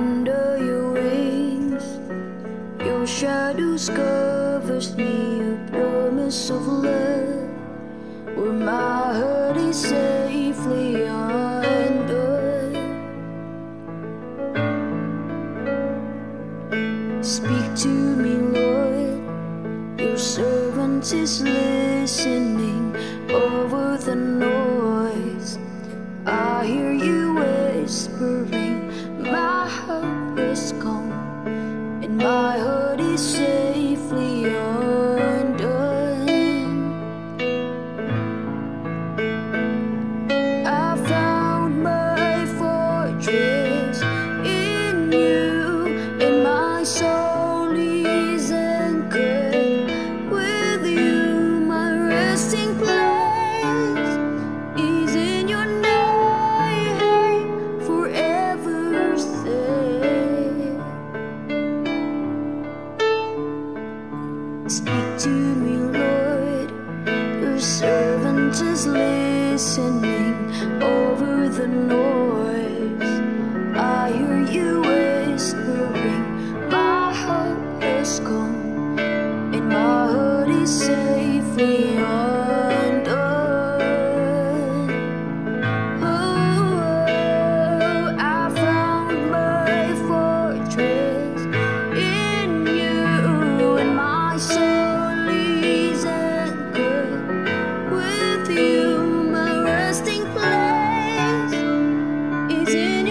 under your wings. Your shadow covers me, a promise of love, where my heart is safely undone. Speak to me, Lord, your servant is listening over the noise. I hear you whispering, my hope is gone, and my heart is safely undone. I found my fortress in you, and my soul is anchored with you. My resting place is in your name, forever safe. Speak to me, Lord, your servant is listening over the noise. I hear you whispering, my hope has come, and my heart is safely undone. Oh, I found my fortress in you, and my soul is anchored with you. My resting place is in